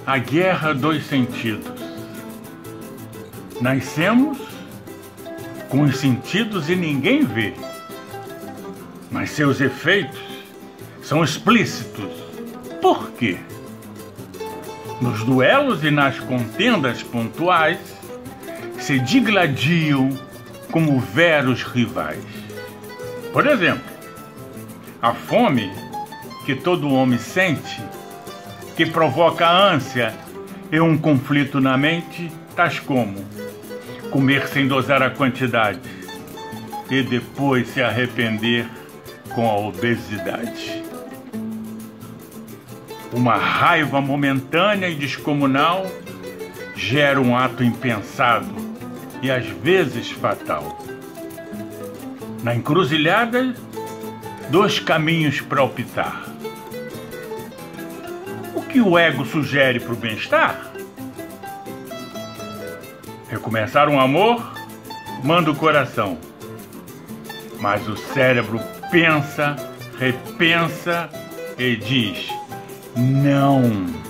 a guerra dos sentidos. Nascemos com os sentidos e ninguém vê, mas seus efeitos são explícitos. Por quê? Nos duelos e nas contendas pontuais se digladiam como veros rivais. Por exemplo, a fome que todo homem sente, que provoca ânsia e um conflito na mente, tais como comer sem dosar a quantidade e depois se arrepender com a obesidade. Uma raiva momentânea e descomunal gera um ato impensado e às vezes fatal. Na encruzilhada, dois caminhos para optar. O que o ego sugere para o bem-estar? Recomeçar um amor, manda o coração. Mas o cérebro pensa, repensa e diz: não.